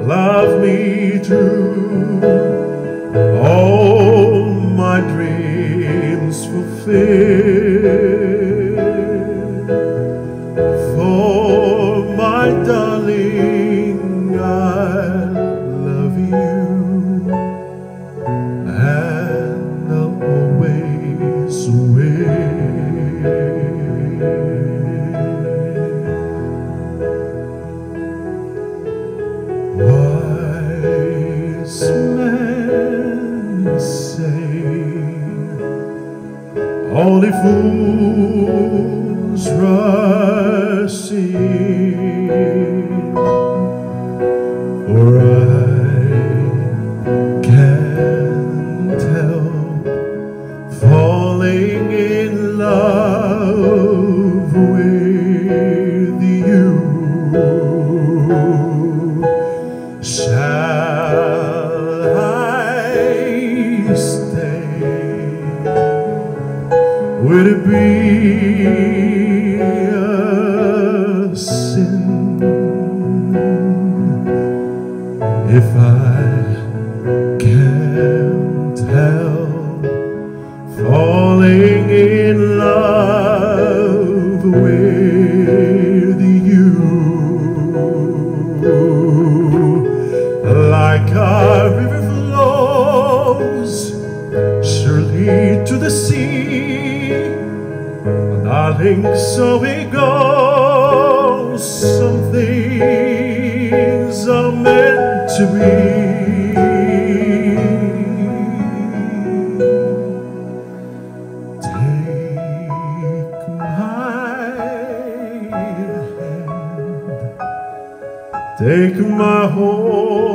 love me true, all my dreams fulfill. For my darling, I love you, and I'll always wait. Wise men say only fools rush in, for I can't help falling in love with you. Shall I stay? Would it be a sin if I can't help falling in love with you? Like a river flows surely to the sea, darling, so it goes. Some things are meant to be. Take my hand, take my whole